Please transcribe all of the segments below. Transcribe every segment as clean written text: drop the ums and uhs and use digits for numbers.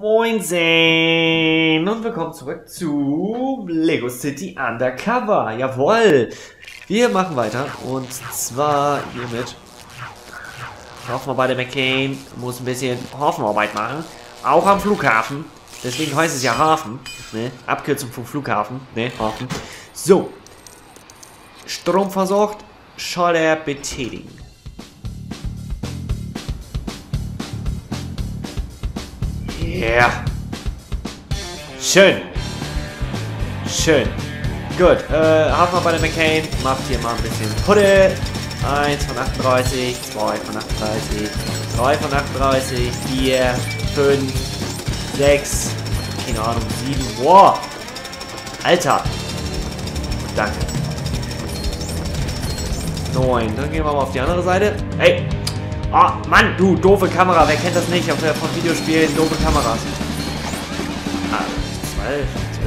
Moinsen und willkommen zurück zu Lego City Undercover. Jawohl, wir machen weiter und zwar hiermit Hafenarbeiter McCain muss ein bisschen Hafenarbeit machen, auch am Flughafen. Deswegen heißt es ja Hafen, ne? Abkürzung vom Flughafen, ne? Hafen. So, Strom versorgt, Schalter betätigen. Ja. Yeah. Schön. Schön. Gut. Hafenarbeiter McCain macht hier mal ein bisschen Puddel. 1 von 38, 2 von 38, 3 von 38, 4, 5, 6, keine Ahnung, 7. Wow. Alter. Danke. 9. Dann gehen wir mal auf die andere Seite. Hey. Oh, Mann, du, doofe Kamera. Wer kennt das nicht von Videospielen? Doofe Kameras. 12.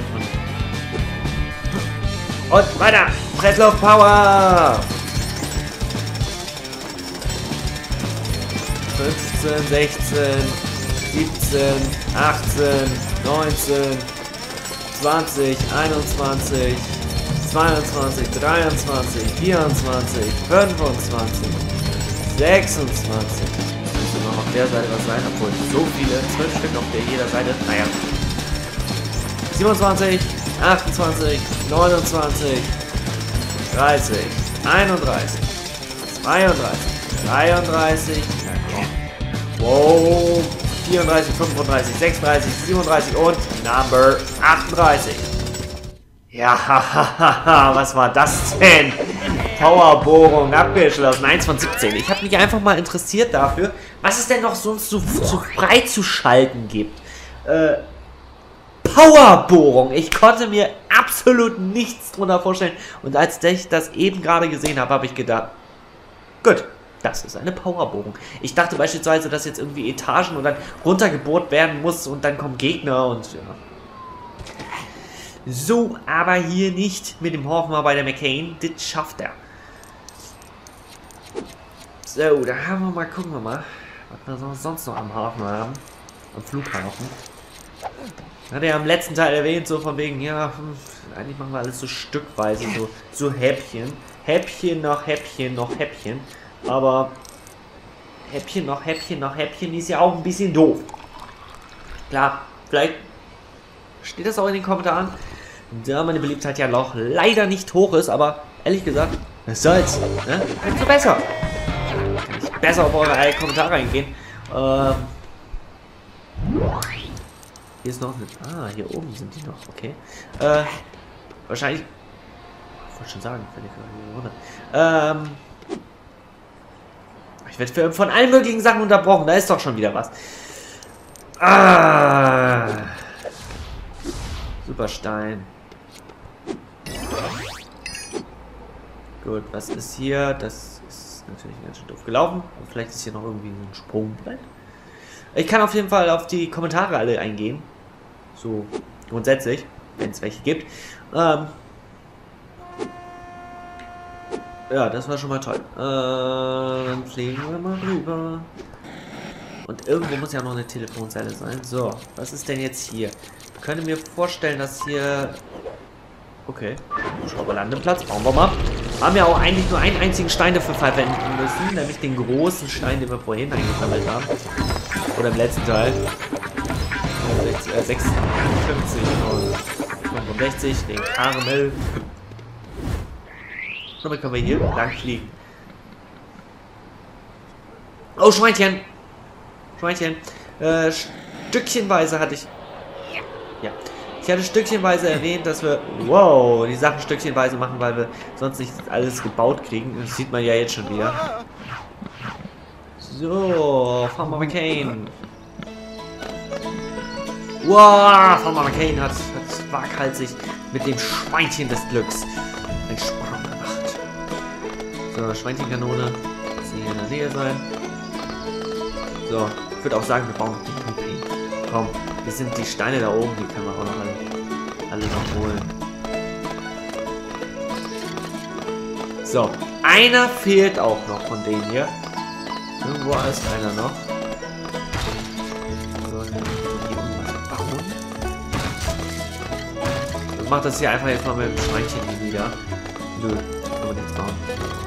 Und weiter. Pressluft Power. 15, 16, 17, 18, 19, 20, 21, 22, 23, 24, 25. 26. Müsste noch auf der Seite was sein, obwohl so viele, 12 Stück auf jeder Seite. Naja. 27, 28, 29, 30, 31, 32, 33, wow, 34, 35, 36, 37 und Number 38. Ja, was war das denn? Powerbohrung abgeschlossen. 1 von 17. Ich habe mich einfach mal interessiert dafür, was es denn noch sonst so freizuschalten gibt. Powerbohrung. Ich konnte mir absolut nichts drunter vorstellen. Und als ich das eben gerade gesehen habe, habe ich gedacht, gut, das ist eine Powerbohrung. Ich dachte beispielsweise, dass jetzt irgendwie Etagen und dann runtergebohrt werden muss und dann kommen Gegner und ja. So, aber hier nicht mit dem Hafenarbeiter McCain. Das schafft er. So, da haben wir mal, gucken wir mal, was wir sonst noch am Hafen haben. Am Flughafen. Hat er am letzten Teil erwähnt, so von wegen, ja, eigentlich machen wir alles so stückweise, so Häppchen. Häppchen nach Häppchen nach Häppchen. Aber Häppchen nach Häppchen nach Häppchen ist ja auch ein bisschen doof. Klar, vielleicht steht das auch in den Kommentaren, da meine Beliebtheit ja noch leider nicht hoch ist, aber ehrlich gesagt, was soll's, ne? Umso besser. Kann ich besser auf eure Kommentare eingehen. Hier ist noch eine, hier oben sind die noch, okay. Wahrscheinlich, ich wollte schon sagen, ich werde von allen möglichen Sachen unterbrochen, da ist doch schon wieder was. Superstein. Gut, was ist hier? Das ist natürlich ganz schön doof gelaufen. Und vielleicht ist hier noch irgendwie ein Sprungbrett. Ich kann auf jeden Fall auf die Kommentare alle eingehen. So grundsätzlich, wenn es welche gibt. Ja, das war schon mal toll. Dann fliegen wir mal rüber. Und irgendwo muss ja noch eine Telefonzelle sein. So, was ist denn jetzt hier? Ich könnte mir vorstellen, dass hier... Okay, Schrauberlandeplatz, bauen wir mal. Haben ja auch eigentlich nur einen einzigen Stein dafür verwenden müssen, nämlich den großen Stein, den wir vorhin eingesammelt haben. Oder im letzten Teil. 56 und 65, den Karamell. Damit können wir hier lang fliegen. Oh, Schweinchen! Schweinchen. Stückchenweise hatte ich... Ja. Ich hatte stückchenweise erwähnt, dass wir... Wow, die Sachen stückchenweise machen, weil wir sonst nicht alles gebaut kriegen. Das sieht man ja jetzt schon wieder. So, Farmer McCain. Wow, Farmer McCain hat waghalsig mit dem Schweinchen des Glücks einen Sprung gemacht. So, Schweinchenkanone. Das hier in der Nähe sein. So, ich würde auch sagen, wir bauen die Company. Komm, hier sind die Steine da oben, die können wir auch noch alle noch holen. So, einer fehlt auch noch von denen hier. Irgendwo ist einer noch. So, hier unten bauen? Ich mach das hier einfach jetzt mal mit dem Schweinchen wieder. Nö, kann man nichts bauen.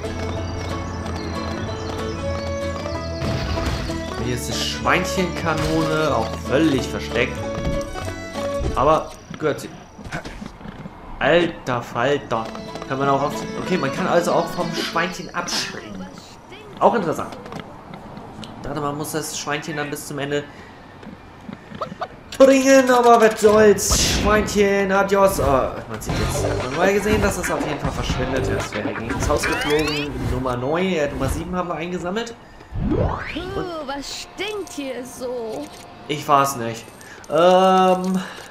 Hier ist die Schweinchenkanone, auch völlig versteckt. Aber gehört sie. Alter Falter. Kann man auch auf... Okay, man kann also auch vom Schweinchen abspringen. Auch interessant. Ich dachte, man muss das Schweinchen dann bis zum Ende bringen, aber was soll's. Schweinchen, adios. Oh, man sieht jetzt. Man hat mal gesehen, dass es auf jeden Fall verschwindet ist. Wir gegen das Haus geflogen. Nummer 9, Nummer 7 haben wir eingesammelt. Was stinkt hier so? Ich weiß nicht. Ja,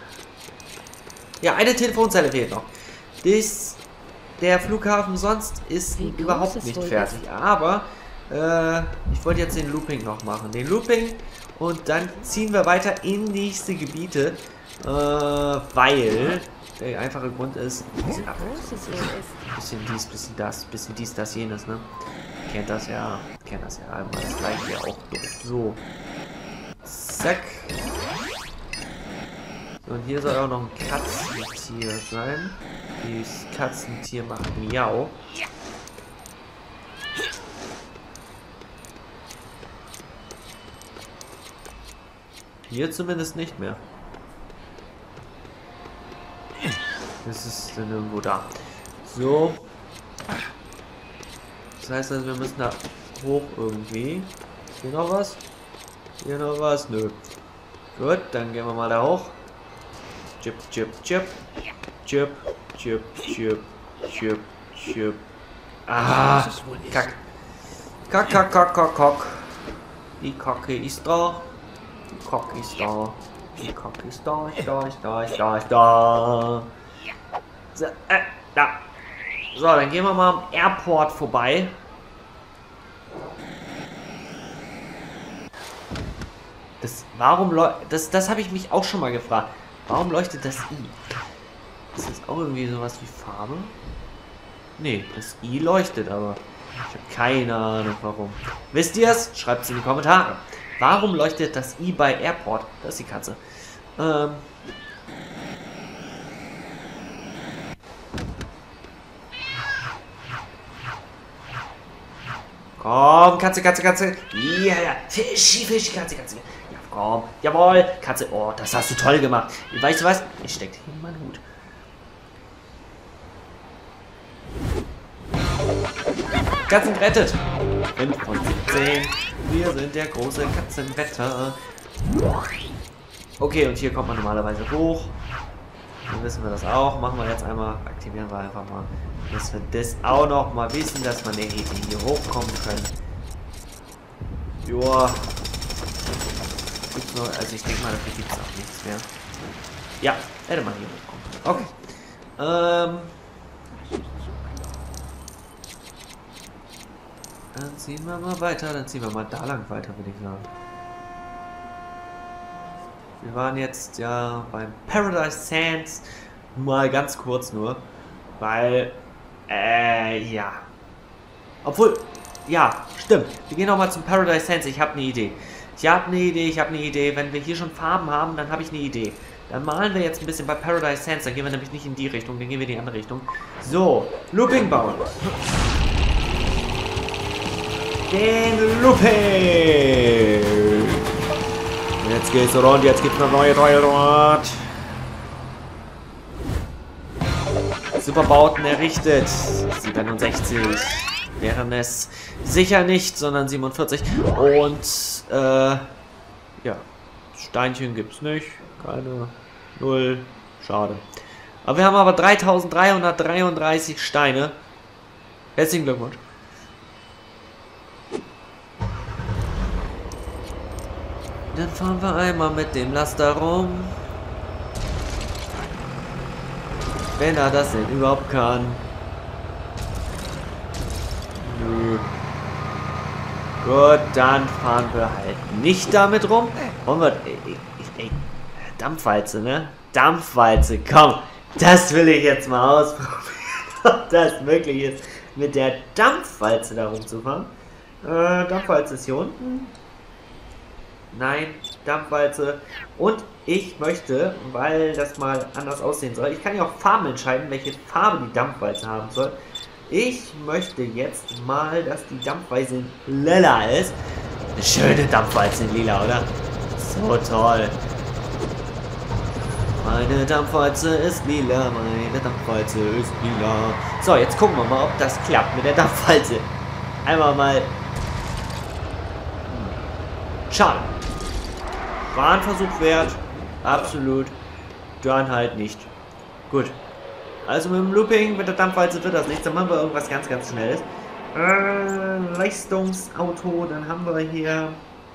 eine Telefonzelle fehlt noch. Der Flughafen sonst ist überhaupt nicht fertig. Aber ich wollte jetzt den Looping noch machen. Den Looping und dann ziehen wir weiter in nächste Gebiete. Weil der einfache Grund ist, bisschen dies, bisschen dies, das, jenes, ne? Kennt das ja, aber das gleiche ja auch durch. So. Zack. So, und hier soll auch noch ein Katzentier sein. Dieses Katzentier macht Miau. Hier zumindest nicht mehr. Das ist dann irgendwo da. So. Das heißt also, wir müssen da hoch irgendwie. Hier noch was? Hier noch was? Nö. Gut, dann gehen wir mal da hoch. Chip, chip, chip. Chip, chip, chip, chip, chip. Ah, kack. Kack, kack, kack, kack, kack. Die Kacke ist da. Die Kacke ist da. Die Kacke ist da, ist da, ist da, ist da, ist da. So, da. So, dann gehen wir mal am Airport vorbei. Das habe ich mich auch schon mal gefragt. Warum leuchtet das I? Ist das auch irgendwie sowas wie Farbe? Nee, das I leuchtet, aber ich habe keine Ahnung warum. Wisst ihr es? Schreibt es in die Kommentare. Warum leuchtet das I bei Airport? Das ist die Katze. Komm, Katze, Katze, Katze. Ja, ja. Fischi, Fischi, Katze, Katze. Ja, komm. Jawohl. Katze. Oh, das hast du toll gemacht. Weißt du was? Ich steck hier in meinen Hut. Katzen gerettet. 5 von 17. Wir sind der große Katzenretter. Okay, und hier kommt man normalerweise hoch. Dann wissen wir das auch. Machen wir jetzt einmal. Aktivieren wir einfach mal. Dass wir das auch noch mal wissen, dass wir hier hochkommen können. Joa. Gibt's noch, also ich denke mal, dafür gibt es auch nichts mehr. Ja, hätte man hier hochkommen. Okay. Dann ziehen wir mal weiter. Dann ziehen wir mal da lang weiter, würde ich sagen. Wir waren jetzt ja beim Paradise Sands. Mal ganz kurz nur. Weil, ja. Obwohl, ja, stimmt. Wir gehen nochmal zum Paradise Sands. Ich habe eine Idee. Ich habe eine Idee. Wenn wir hier schon Farben haben, dann habe ich eine Idee. Dann malen wir jetzt ein bisschen bei Paradise Sands. Dann gehen wir nämlich nicht in die Richtung, dann gehen wir in die andere Richtung. So, Looping bauen. Den Looping. Jetzt geht's rund, jetzt gibt's eine neue Teil dort. Superbauten errichtet. 67 wären es sicher nicht, sondern 47. Und, ja. Steinchen gibt's nicht. Keine. 0. Schade. Aber wir haben aber 3333 Steine. Herzlichen Glückwunsch. Dann fahren wir einmal mit dem Laster rum. Wenn er das denn überhaupt kann. Nö. Gut, dann fahren wir halt nicht damit rum. Wollen wir... Ey, Dampfwalze, ne? Dampfwalze, komm. Das will ich jetzt mal ausprobieren. Ob das möglich ist, mit der Dampfwalze da rumzufahren. Dampfwalze ist hier unten. Nein, Dampfwalze. Und ich möchte, weil das mal anders aussehen soll, ich kann ja auch Farben entscheiden, welche Farbe die Dampfwalze haben soll. Ich möchte jetzt mal, dass die Dampfwalze lila ist. Eine schöne Dampfwalze in lila, oder? So toll. Meine Dampfwalze ist lila, meine Dampfwalze ist lila. So, jetzt gucken wir mal, ob das klappt mit der Dampfwalze. Einmal mal. Schade. War ein Versuch wert. Absolut. Dann halt nicht. Gut. Also mit dem Looping, mit der Dampfwalze wird das nichts. Dann machen wir irgendwas ganz, ganz Schnelles. Leistungsauto, dann haben wir hier.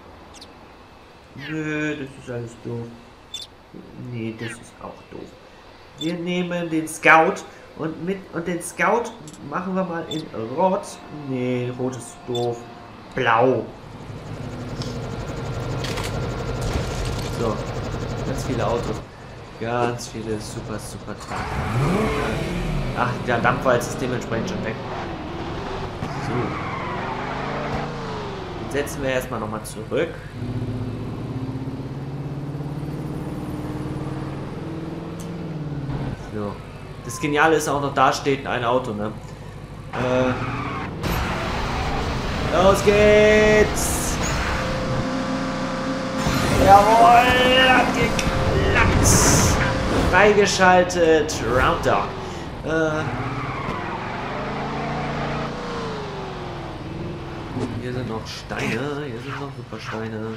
Nö, das ist alles doof. Nee, das ist auch doof. Wir nehmen den Scout und den Scout machen wir mal in Rot. Nee, Rot ist doof. Blau. So, ganz viele Autos. Ganz viele super Truck. Ach, der Dampfwalze ist dementsprechend schon weg. So. Den setzen wir erstmal nochmal zurück. So. Das Geniale ist auch noch, da steht ein Auto, ne? Los geht's! Jawohl! Hat geklappt! Freigeschaltet! Roundup! Hier sind noch Steine. Hier sind noch super Steine.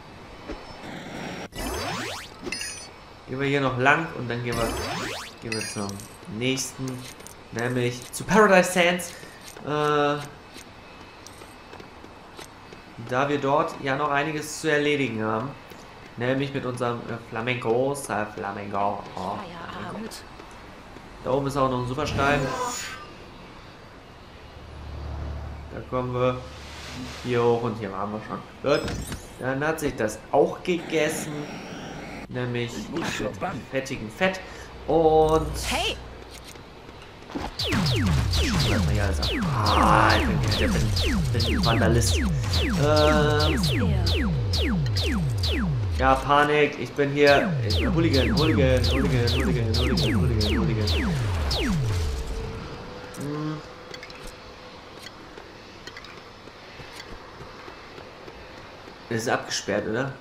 Gehen wir hier noch lang und dann gehen wir zum nächsten, nämlich zu Paradise Sands. Da wir dort ja noch einiges zu erledigen haben. Nämlich mit unserem Flamenco. Flamenco. Oh, da oben ist auch noch ein Superstein. Da kommen wir hier hoch und hier waren wir schon. Gut. Dann hat sich das auch gegessen. Nämlich mit fettigem Fett. Und. Hey! Ich bin Vandalist. Ja, Panik. Ich bin hier. Hooligan. Das ist abgesperrt, oder?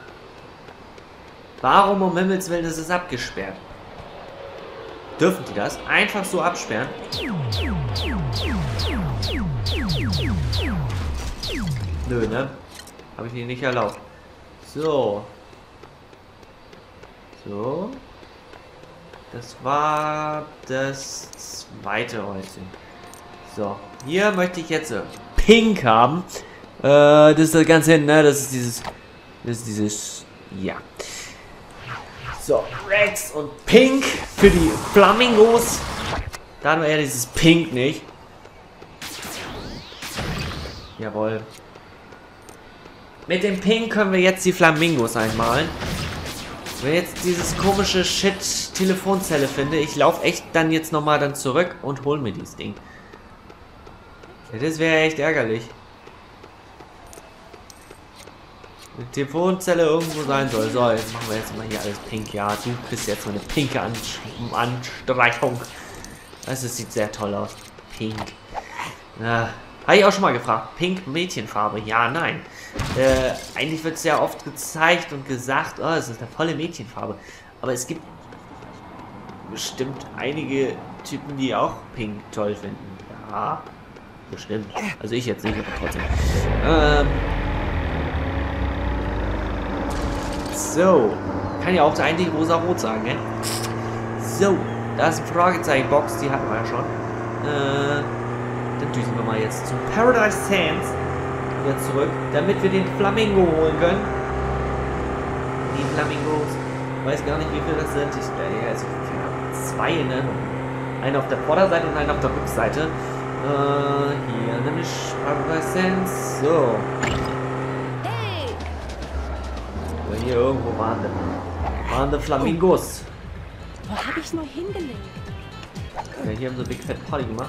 Warum um Himmels Willen ist es abgesperrt? Dürfen die das einfach so absperren? Nö, ne? Habe ich ihnen nicht erlaubt. So. So. Das war das zweite Häuschen. So. Hier möchte ich jetzt Pink haben. Das ist das Ganze hin, ne? Das ist dieses. Ja. So, Rex und Pink für die Flamingos. Da haben wir ja dieses Pink nicht. Jawohl. Mit dem Pink können wir jetzt die Flamingos einmalen. Wenn ich jetzt dieses komische Shit-Telefonzelle finde, ich laufe echt dann jetzt nochmal dann zurück und hol mir dieses Ding. Ja, das wäre echt ärgerlich. Eine Telefonzelle irgendwo sein soll. So, jetzt machen wir jetzt mal hier alles pink. Ja, du kriegst jetzt mal eine pinke Anstreichung. Das sieht sehr toll aus. Pink. Ja, habe ich auch schon mal gefragt. Pink Mädchenfarbe. Ja, nein. Eigentlich wird es ja oft gezeigt und gesagt, oh, es ist eine volle Mädchenfarbe. Aber es gibt bestimmt einige Typen, die auch Pink toll finden. Ja, bestimmt. Also ich jetzt nicht, aber trotzdem. So, kann ja auch eigentlich rosa-rot sagen, ne? So, da ist eine Fragezeichen-Box, die hatten wir ja schon. Dann düsen wir mal jetzt zu Paradise Sands wieder zurück, damit wir den Flamingo holen können. Die Flamingos, ich weiß gar nicht, wie viel das sind. Ich also zwei, ne? Einen auf der Vorderseite und einen auf der Rückseite. Hier nämlich Paradise Sands. So. Hier irgendwo waren die Flamingos. Wo habe ich nur hingelegt? Ja, hier haben sie Big Fat Party gemacht.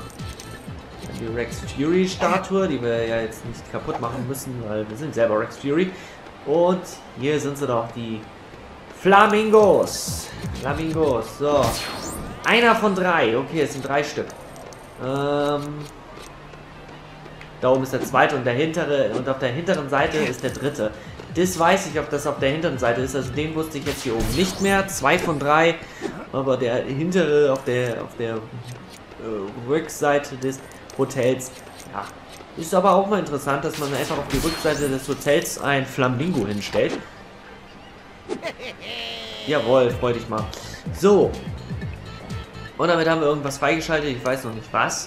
Die Rex Fury Statue, die wir ja jetzt nicht kaputt machen müssen, weil wir sind selber Rex Fury. Und hier sind sie doch, die Flamingos. Flamingos, so. Einer von 3. Okay, es sind 3 Stück. Da oben ist der zweite und der hintere. Und auf der hinteren Seite ist der dritte. Das weiß ich, ob das auf der hinteren Seite ist. Also den wusste ich jetzt hier oben nicht mehr. 2 von 3. Aber der hintere auf der Rückseite des Hotels. Ja. Ist aber auch mal interessant, dass man einfach auf die Rückseite des Hotels ein Flamingo hinstellt. Jawohl, freu dich mal. So. Und damit haben wir irgendwas freigeschaltet. Ich weiß noch nicht was.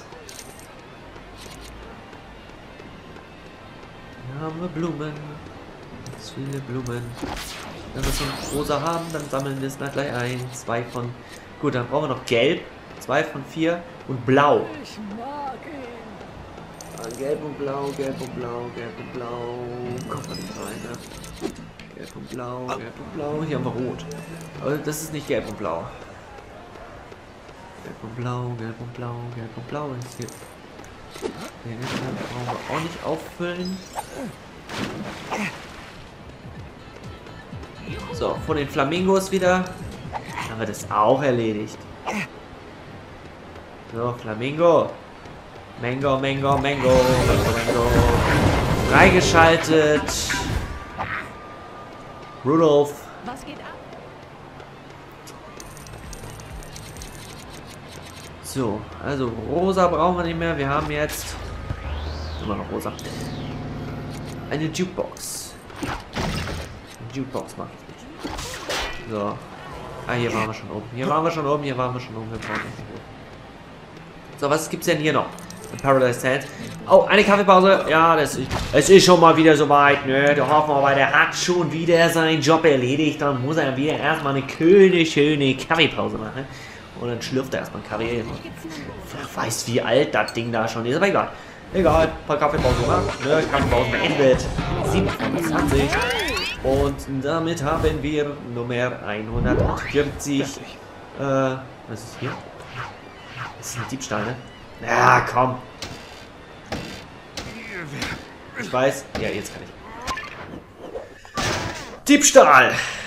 Hier haben wir Blumen. Ganz viele Blumen. Wenn wir schon rosa haben, dann sammeln wir es nach gleich ein. 2 von... Gut, dann brauchen wir noch gelb. 2 von 4. Und blau. Ich mag ihn. Gelb und blau, gelb und blau, gelb und blau. Kommt man nicht rein, ne? Gelb und blau, gelb und blau. Hier haben wir rot. Aber das ist nicht gelb und blau. Gelb und blau, gelb und blau, gelb und blau ist hier. Den brauchen wir auch nicht auffüllen. So, von den Flamingos wieder. Haben wir das auch erledigt. So, Flamingo. Mango, Mango, Mango, Mango, Mango. Freigeschaltet. Rudolf. Was geht ab? So, also rosa brauchen wir nicht mehr. Wir haben jetzt immer noch rosa. Eine Jukebox. Eine Jukebox mache ich nicht. So. Ah, hier waren wir schon oben. Hier waren wir schon oben. Hier waren wir schon oben. Wir brauchen nicht oben. So, was gibt's denn hier noch? Paradise Sands. Oh, eine Kaffeepause. Ja, es ist schon mal wieder soweit. Ne? Da hoffen wir mal, der hat schon wieder seinen Job erledigt. Dann muss er wieder erstmal eine schöne Kaffeepause machen. Und dann schlürft er erstmal einen Kaffee. Wer weiß, wie alt das Ding da schon ist. Aber egal. Egal. Ein paar Kaffeepausen gemacht. Ne? Kaffeepause beendet. 27. Und damit haben wir Nummer 140. Was ist hier? Das ist ein Diebstahl, ne? Ja, komm. Ich weiß. Ja, jetzt kann ich. Diebstahl!